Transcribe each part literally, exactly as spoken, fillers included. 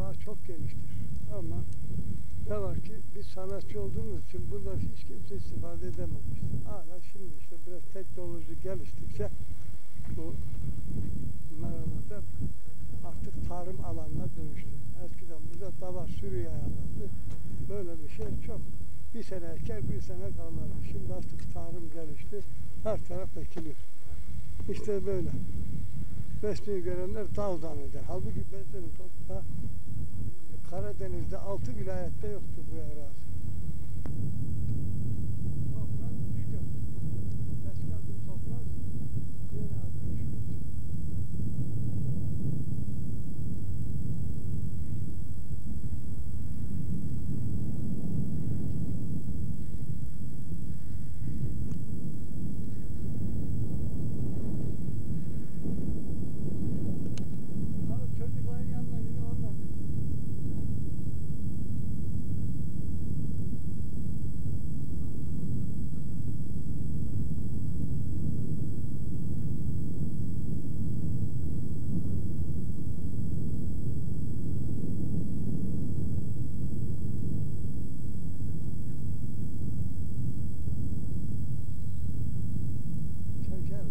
dava çok geniştir. Ama ne var ki biz sanatçı olduğumuz için bundan hiç kimse istifade edememiştir. Hala şimdi işte biraz teknoloji geliştikçe bu meralarda artık tarım alanına dönüştü. Eskiden burada dava sürü yayarlardı. Böyle bir şey çok. Bir sene eker, bir sene kalırdı. Şimdi artık tarım gelişti. Her taraf ekiliyor. İşte böyle. Besmeyi görenler dağdan eder. Halbuki besmenin toprağı Karadeniz'de altı vilayette yoktu bu arazi. Toprak düşkün. Eskiden bir toprak yeni adı düşkün. Çocukların yanına gidiyor onlar. Çeker.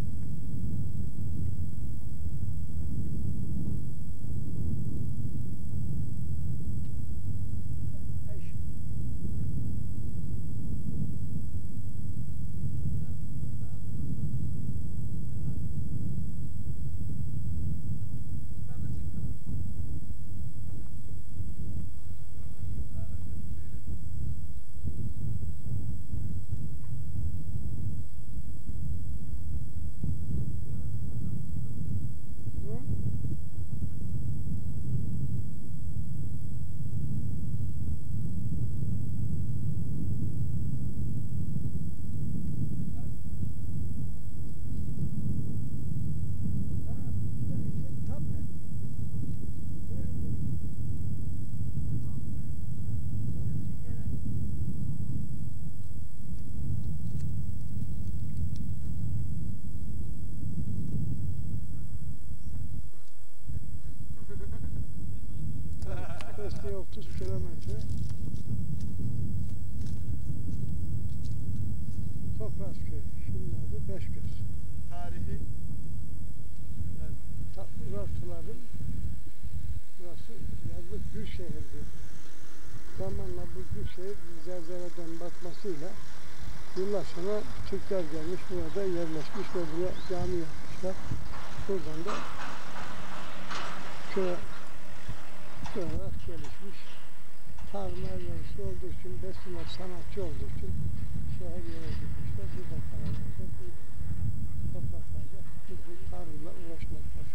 Besmeye otuz kilometre. Topraşköy. Şimdi adı Beşgöz. Tarihi Ta, Urartuların burası yazlık Gülşehir'di. Zamanla bu Gülşehir zelzeleden batmasıyla yıllar sonra Türkler gelmiş, burada yerleşmiş ve buraya cami yapmışlar. Buradan da köye köy olarak gelişmiş. Tarım elverişli olduğu için, besinler sanatçı olduğu için şehir yere gitmişler. Burada kalanlarda bu topraklarda bu tarımla uğraşmaktadır.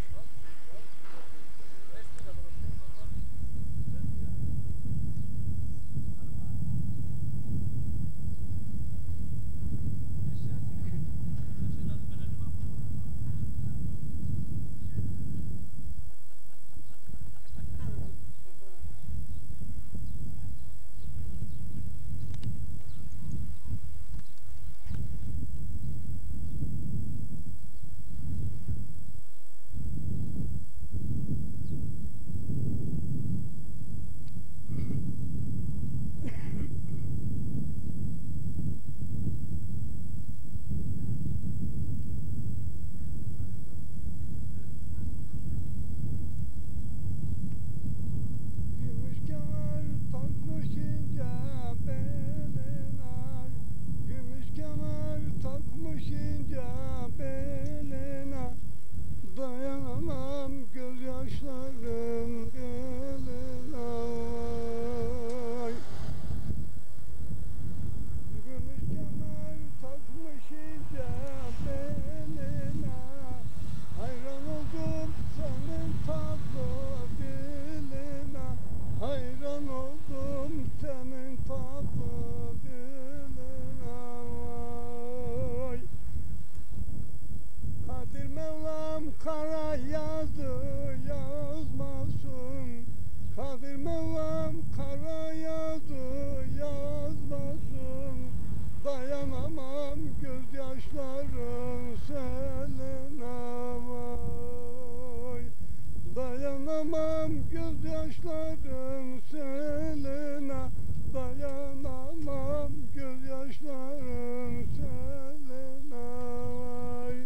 Dayanamam dayanamam gözyaşların seline, dayanamam gözyaşların seline. Vay.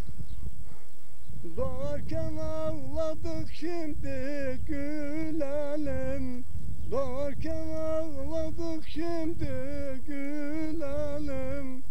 Doğarken ağladık şimdi gülelim, doğarken ağladık şimdi gülelim.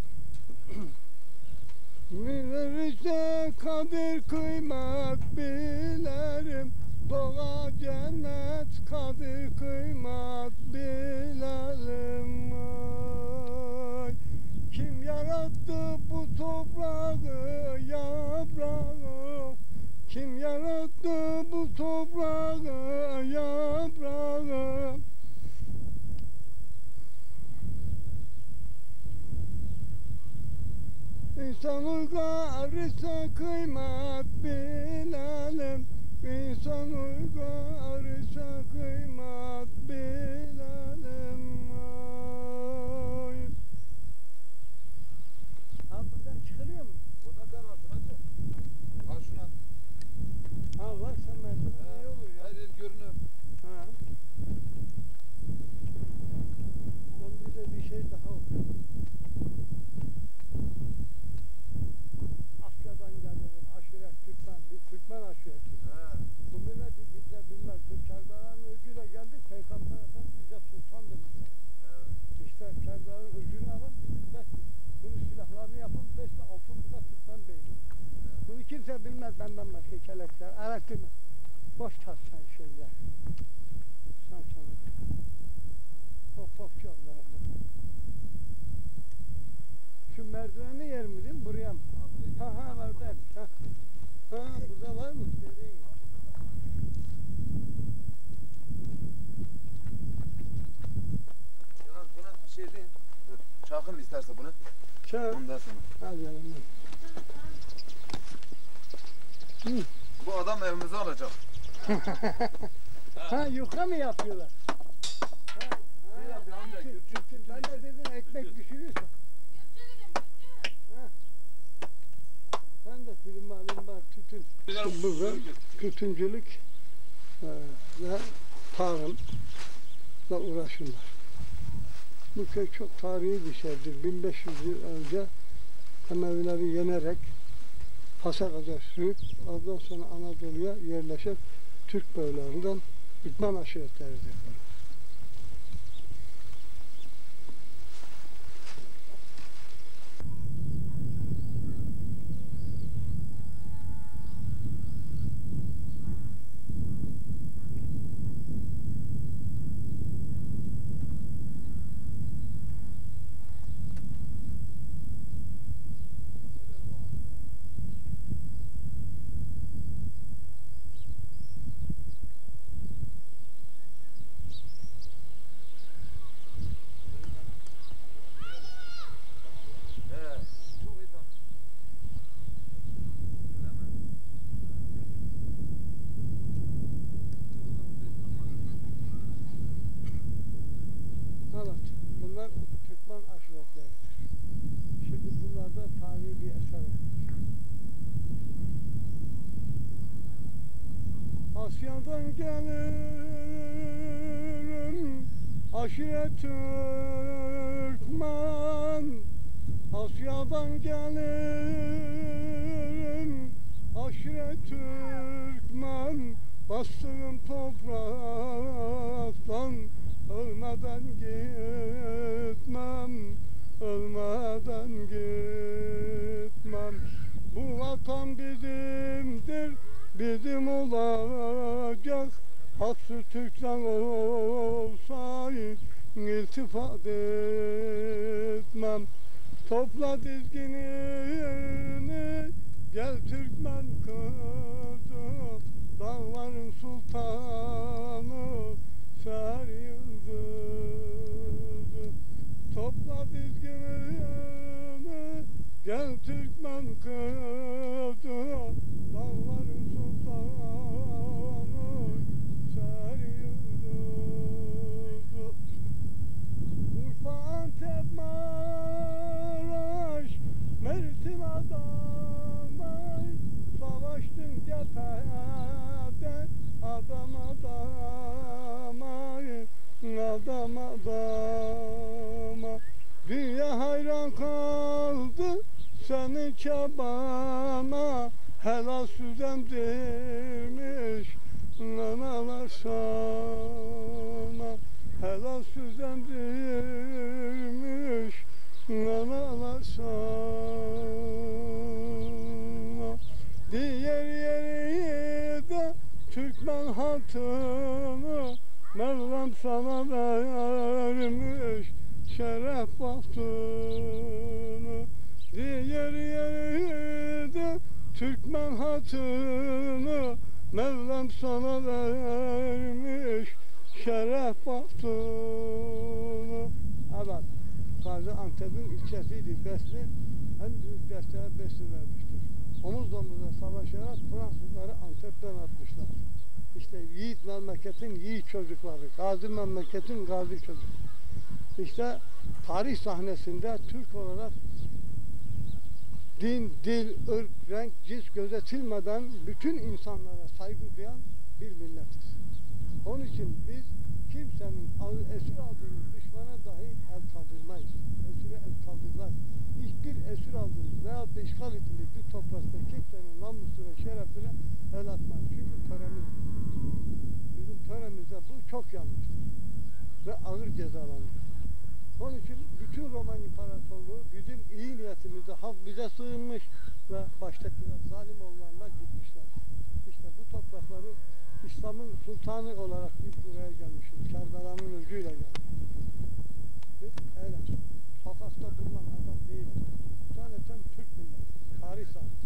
Minörüse kadir kıymet bilerim, doğa cennet kadir kıymet bilelim. Ay. Kim yarattı bu toprağı, yaprağı? Kim yarattı bu toprağı, yaprağı? İnsan uygarıysa kıymet bilelim, İnsan uygarıysa kıymet bilelim. Ay. Ha buradan çıkılıyor mu? Buradan kararsın hadi. Al şuna. Ha varsa merdiven iyi olur ya. Her yer görünür. Ha. Ben bir de bir şey daha okuyayım. Asya'dan gelirim, aşiret Türkmen, bir Türkmen aşireti. He. Bu milleti kimse bilmez. Biz Kerbala'nın özüyle geldik, Peygamber Efendimiz bize sultan demişler. Evet. İşte Kerbala'nın özünü alan bizim besli. Bunun silahlarını yapan besli altın bu da Türkmen beyli. Bunu kimse bilmez benden başka kelekler. Araştırma. Boş tatsan şeyler. Sen sonra. Hop hopçu onlara. Şu merdiveni yer mi değil mi? Buraya mı? Ha ha var da. Ha. Ha burada var mı? Dediğin gibi. Yalnız buna şey değil. Dur. Çakın isterse bunu. Çağır. Ondan sonra. Hadi yanımda. Hı. Bu adam evimize alacak. Ha yufka mı yapıyorlar? Ha, ha, Ne yapıyor amca? küçük, Küçük, küçük. Ben de dedim ekmek pişiriyorsun. Ha. Ben de film alayım bak tütün. İşte burada tütüncülük e, ve tarımla uğraşırlar. Bu köy çok tarihi bir şehirdir. bin beş yüz yıl önce Emevileri yenerek Fas'a kadar sürüp ondan sonra Anadolu'ya yerleşen Türk boylarından Ütman aşiretleridir bunlar. He. Çok iyi tamam. Öyle mi? Evet, bunlar Türkmen aşiretleridir. Şimdi bunlarda tarihi bir eser var. Asya'dan gelirim, aşiret Türkmen. Asya'dan gelirim, aşiret Türkmen. Bastığım topraktan ölmeden gitmem, ölmeden gitmem. Bu vatan bizimdir, bizim olacak. Haksız Türk'ten olsa iltifat etmem. Topla dizginini, gel Türkmen kızı, dağların sultanı, ser yıldızı. Topla dizginini, gel Türkmen kızı, dağların sultanı, ser yıldızı. Urfa, Antep, Maraş, Mersin, Adana, savaştın cephede, adam adam. adam adama. Dünya hayran kaldı senin çabana. Helal süzem demiş nanalar sana. Helal süzem demiş nanalar sana. Diğer yerde Türkmen hatunu Mevlam sana vermiş şeref bahtını. Diğer yerde Türkmen hatunu Mevlam sana vermiş şeref bahtını. Evet, Gaziantep'in ilçesiydi Besni. En büyük desteğe Besni vermiştir. Omuz omuza savaşarak Fransızları Antep'ten atmışlar. İşte yiğit memleketin yiğit çocukları, gazi memleketin gazi çocukları. İşte tarih sahnesinde Türk olarak din, dil, ırk, renk, cins gözetilmeden bütün insanlara saygı duyan bir milletiz. Onun için biz kimsenin esir aldığımız düşmana dahi el kaldırmayız. Esire el kaldırmaz. Hiçbir esir aldığımız veya da işgal edildiği bir toprakta kimsenin namusuna, şerefine el atmayız. Çünkü töremiz, bizim töremizde bu çok yanlıştır ve ağır cezalanır. Onun için bütün Roma İmparatorluğu bizim iyi niyetimizde halk bize sığınmış ve baştakiler zalim olanlar gitmişler. İşte bu toprakları İslam'ın sultanı olarak biz buraya gelmişiz. Kerbela'nın özüyle geldik. Biz öyle sokakta bulunan adam değiliz. Zaten Türk milleti, tarih sahnesi.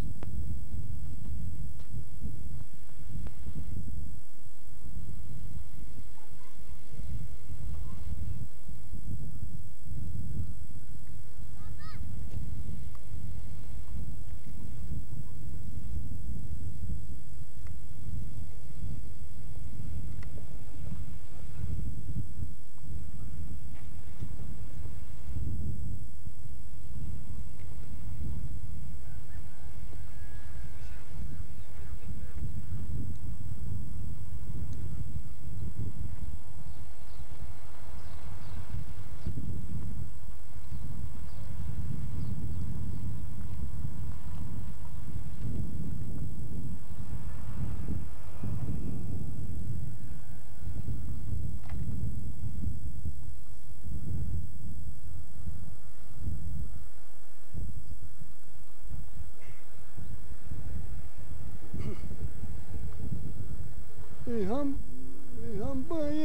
İlham, ilham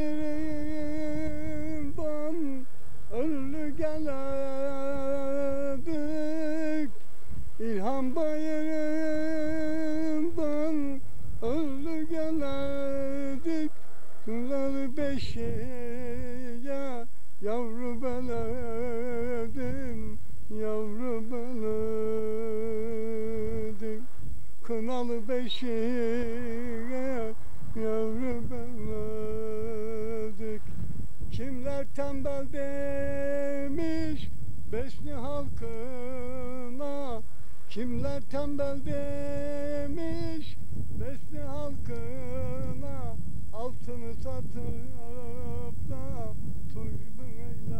bayırından ölü geldik. İlham bayırından ölü geldik. Kınalı beşiğe yavru beledim, yavru beledim. Kınalı beşiğe yavru beledik. Kimler tembel demiş Besni halkına, kimler tembel demiş Besni halkına. Altını satıp da tuybun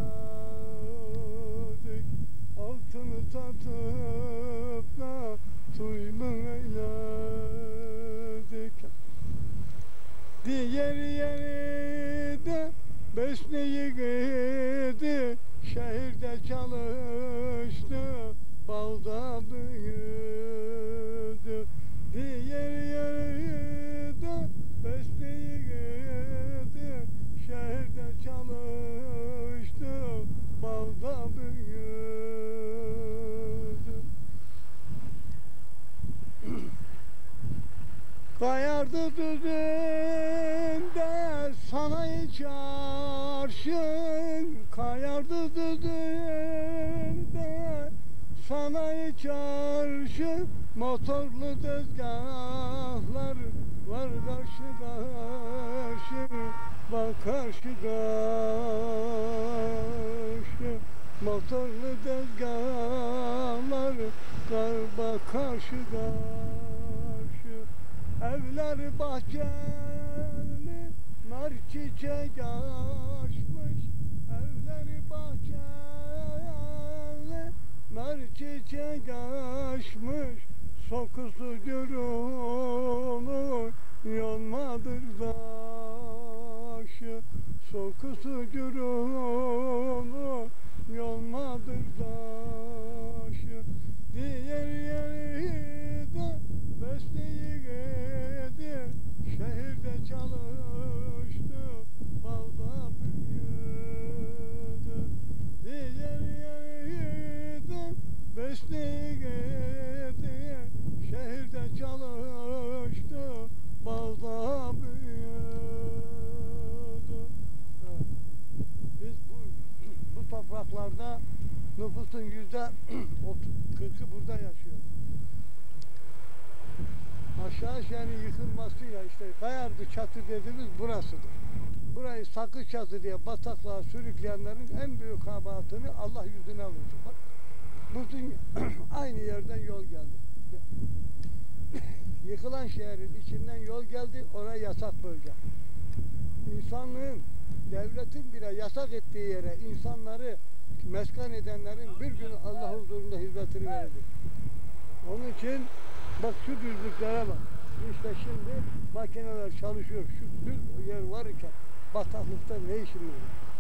eyledik. Altını satıp da tuybun eyledik. Diğer yerde Besni yiğidi şehirde çalıştı, balda büyüdü. Diğer yerde Besni yiğidi şehirde çalıştı, balda büyüdü. Kayardı düzünde sanayi çarşın, kayardı düzünde sanayi çarşı. Motorlu tezgahlar var karşı karşı, var karşı karşı. Motorlu tezgahlar var karşı karşı. Evler bahçeli, nar çiçek açmış, alışmış sokusu cürunu yanmadır daşı, sokusu cürunu yanmadır daşı. Diğer yeri de mesleği gidi, şehirde çalıştı, balda büyüdü. Diğer yeri de mesleği gidi, şehirde çalıştı, balda büyüdü. Evet. Biz bu, bu topraklarda nüfusun yüzde kırkı burada yaşıyor. Aşağı şehrin yıkılmasıyla işte Kayardı Çatı dediğimiz burasıdır. Burayı Sakı Çatı diye bataklığa sürükleyenlerin en büyük kabahatini Allah yüzüne vurdu. Bak, bütün aynı yerden yol geldi. Yıkılan şehrin içinden yol geldi, oraya yasak bölge. İnsanlığın, devletin bile yasak ettiği yere insanları mesken edenlerin bir gün Allah huzurunda hizmetini verecek. Onun için bak şu düzlüklere bak. İşte şimdi makineler çalışıyor. Şu düz yer var iken bataklıkta ne işimiz var?